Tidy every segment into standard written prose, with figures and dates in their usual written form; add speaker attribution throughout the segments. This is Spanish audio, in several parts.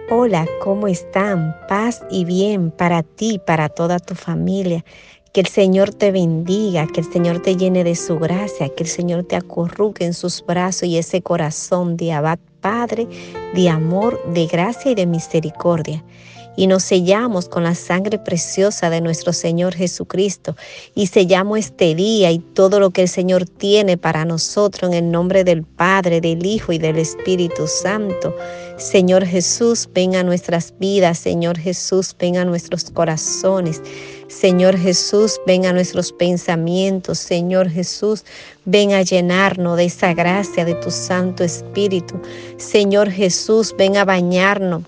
Speaker 1: Hola, ¿cómo están? Paz y bien para ti, para toda tu familia. Que el Señor te bendiga, que el Señor te llene de su gracia, que el Señor te acurruque en sus brazos y ese corazón de Abba Padre, de amor, de gracia y de misericordia. Y nos sellamos con la sangre preciosa de nuestro Señor Jesucristo. Y sellamos este día y todo lo que el Señor tiene para nosotros en el nombre del Padre, del Hijo y del Espíritu Santo. Señor Jesús, ven a nuestras vidas. Señor Jesús, ven a nuestros corazones. Señor Jesús, ven a nuestros pensamientos. Señor Jesús, ven a llenarnos de esa gracia de tu Santo Espíritu. Señor Jesús, ven a bañarnos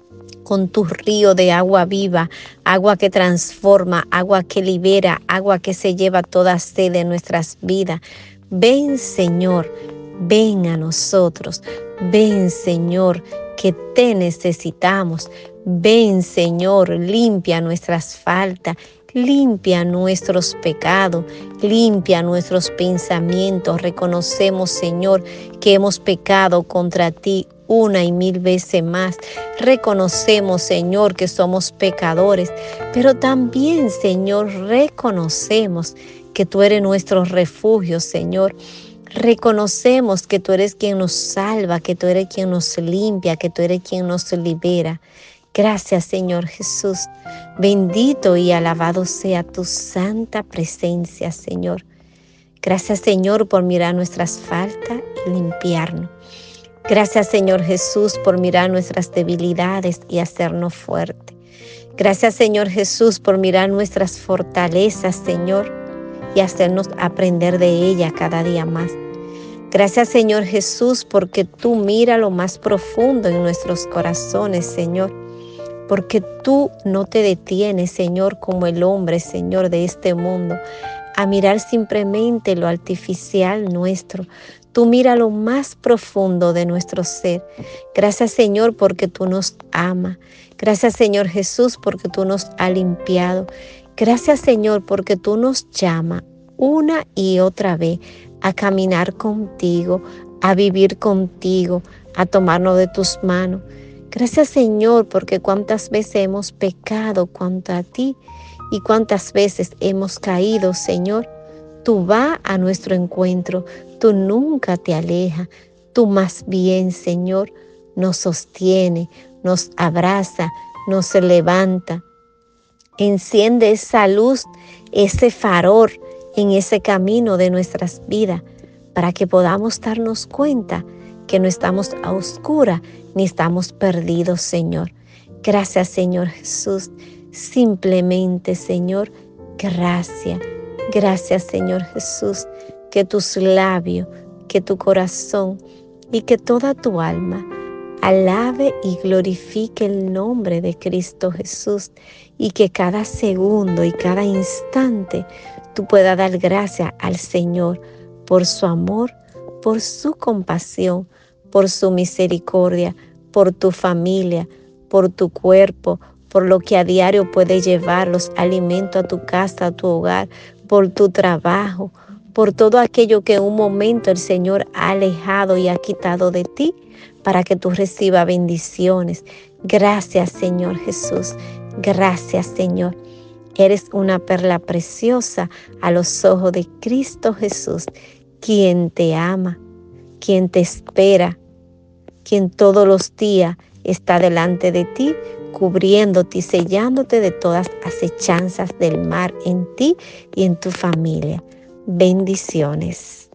Speaker 1: con tu río de agua viva, agua que transforma, agua que libera, agua que se lleva toda sed de nuestras vidas. Ven, Señor, ven a nosotros. Ven, Señor, que te necesitamos. Ven, Señor, limpia nuestras faltas, limpia nuestros pecados, limpia nuestros pensamientos. Reconocemos, Señor, que hemos pecado contra ti una y mil veces más. Reconocemos, Señor, que somos pecadores, pero también, Señor, reconocemos que tú eres nuestro refugio, Señor. Reconocemos que tú eres quien nos salva, que tú eres quien nos limpia, que tú eres quien nos libera. Gracias, Señor Jesús. Bendito y alabado sea tu santa presencia, Señor. Gracias, Señor, por mirar nuestras faltas y limpiarnos. Gracias, Señor Jesús, por mirar nuestras debilidades y hacernos fuertes. Gracias, Señor Jesús, por mirar nuestras fortalezas, Señor, y hacernos aprender de ella cada día más. Gracias, Señor Jesús, porque tú miras lo más profundo en nuestros corazones, Señor. Porque tú no te detienes, Señor, como el hombre, Señor, de este mundo, a mirar simplemente lo artificial nuestro. Tú mira lo más profundo de nuestro ser. Gracias, Señor, porque tú nos amas. Gracias, Señor Jesús, porque tú nos has limpiado. Gracias, Señor, porque tú nos llamas una y otra vez a caminar contigo, a vivir contigo, a tomarnos de tus manos. Gracias, Señor, porque cuántas veces hemos pecado contra ti y cuántas veces hemos caído, Señor. Tú vas a nuestro encuentro, tú nunca te alejas, tú más bien, Señor, nos sostiene, nos abraza, nos levanta. Enciende esa luz, ese farol en ese camino de nuestras vidas para que podamos darnos cuenta que no estamos a oscuras ni estamos perdidos, Señor. Gracias, Señor Jesús. Simplemente, Señor, gracias. Gracias, Señor Jesús, que tus labios, que tu corazón y que toda tu alma alabe y glorifique el nombre de Cristo Jesús y que cada segundo y cada instante tú puedas dar gracias al Señor por su amor, por su compasión, por su misericordia, por tu familia, por tu cuerpo, por lo que a diario puedes llevar los alimentos a tu casa, a tu hogar, por tu trabajo, por todo aquello que en un momento el Señor ha alejado y ha quitado de ti para que tú recibas bendiciones. Gracias, Señor Jesús. Gracias, Señor. Eres una perla preciosa a los ojos de Cristo Jesús, quien te ama, quien te espera, quien todos los días está delante de ti, cubriéndote y sellándote de todas acechanzas del mar en ti y en tu familia. Bendiciones.